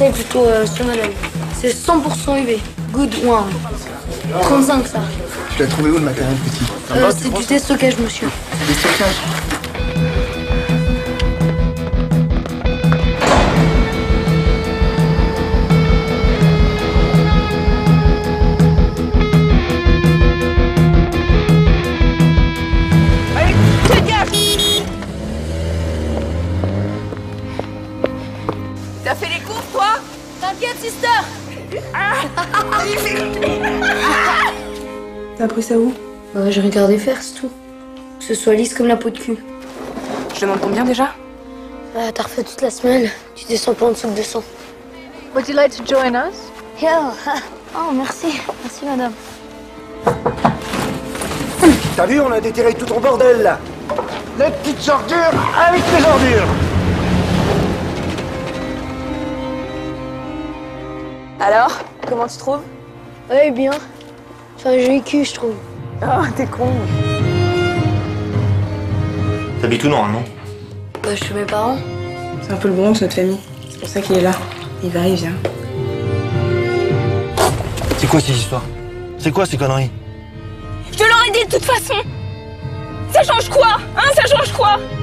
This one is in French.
conseille plutôt ce modèle. C'est 100% UV. Good one. 35 ça. Tu l'as trouvé où le matériel petit? C'est du déstockage, monsieur. Déstockage? Allez, fais gaffe! T'as fait les courses, toi? T'inquiète, sister. T'as appris ça où? Bah, j'ai regardé faire, c'est tout. Que ce soit lisse comme la peau de cul. Je demande combien déjà? T'as refait toute la semaine. Tu descends pas en dessous de 200. Would you like to join us? Yeah. Oh, merci. Merci, madame. T'as vu, on a déterré tout ton bordel, là. Les petites ordures avec les ordures. Alors, comment tu trouves? Ouais, bien. C'est un joli cul, je trouve. Oh, t'es con. T'habites où normalement? Bah, chez mes parents. C'est un peu le Bronx, notre famille. C'est pour ça qu'il est là. Il va, il vient. C'est quoi ces histoires? C'est quoi ces conneries? Je te l'aurais dit de toute façon. Ça change quoi? Hein, ça change quoi?